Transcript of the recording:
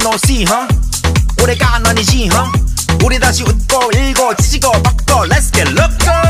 no see 오래가 아니지 우리 다시 웃고 일고 찢고 바꿔 Let's get loco